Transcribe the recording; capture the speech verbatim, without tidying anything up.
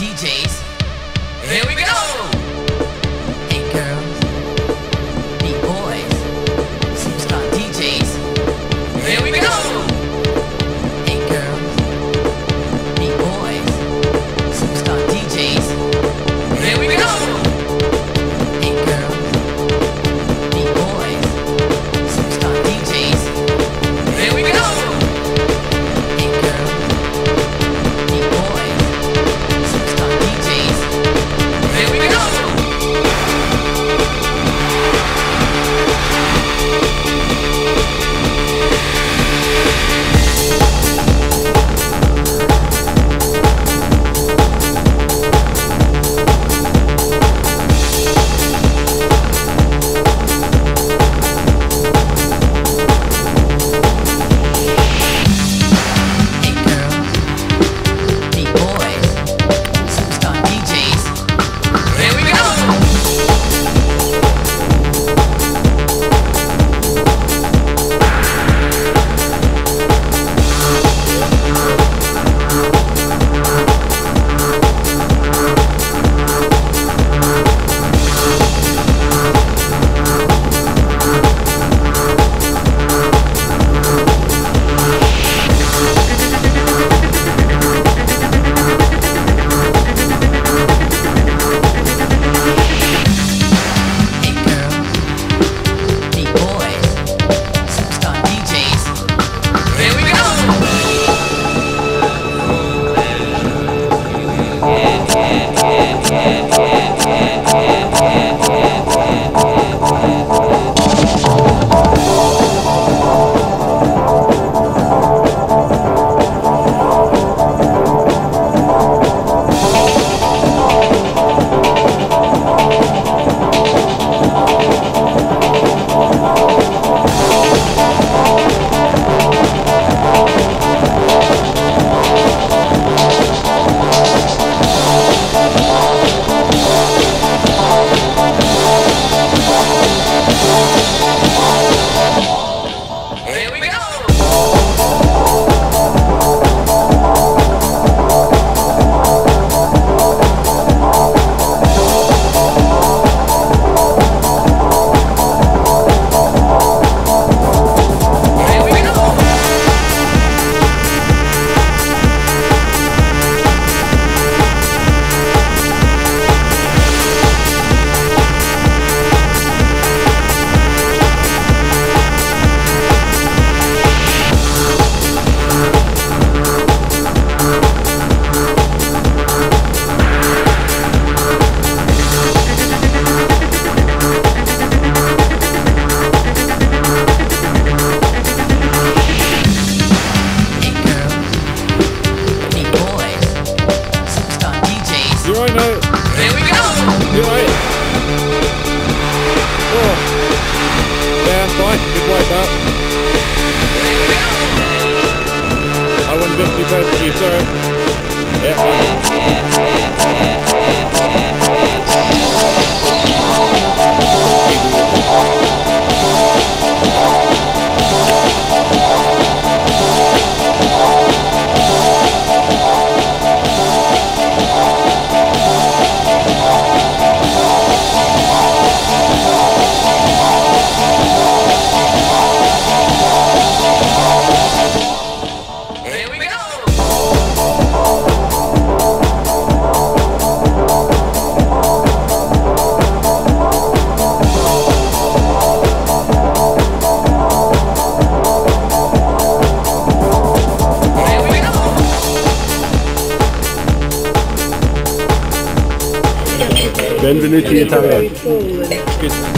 D Js. Here we go! Hey girls, beat boys, superstar D Js. Here we go! Hey girls, beat boys, superstar D Js. Here we go! Hey girls, beat boys, superstar D Js. Here we go! Hey girls, beat boys, superstar D Js. Here we go! Hey girls, beat boys, superstar D Js. Here we go! Hey girls, beat boys, superstar D Js. Here we go! Here we go! Here we go! Hey girls, beat boys, superstar D Js. You right now? Here we go! You right? Oh. Yeah, I'm fine. Good wipe out. Here we go! I wouldn't be too bad for you, sorry. Yeah, fine. Here we go! Here we go! Benvenuti in Italia. Good.